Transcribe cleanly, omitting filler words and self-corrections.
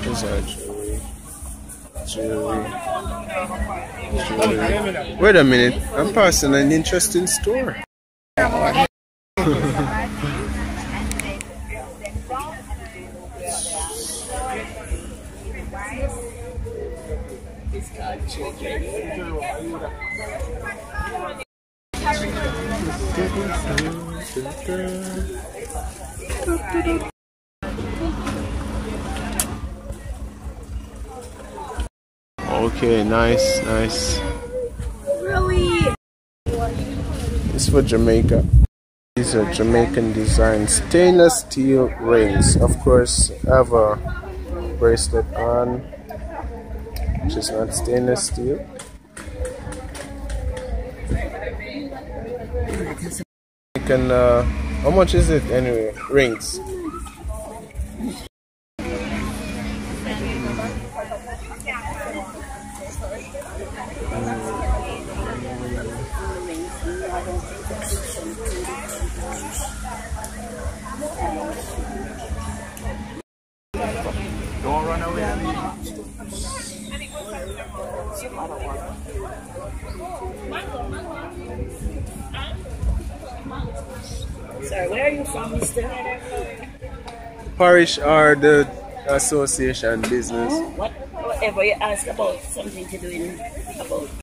These are jewelry. Wait a minute, I'm passing an interesting store. Okay, nice. Really? It's for Jamaica. These are Jamaican designs. Stainless steel rings. Of course, I have a bracelet on, which is not stainless steel. You can, how much is it anyway? Rings. Don't run away. Sorry, where are you from, Mr.? Parish or the association business. Whatever you ask about something to do in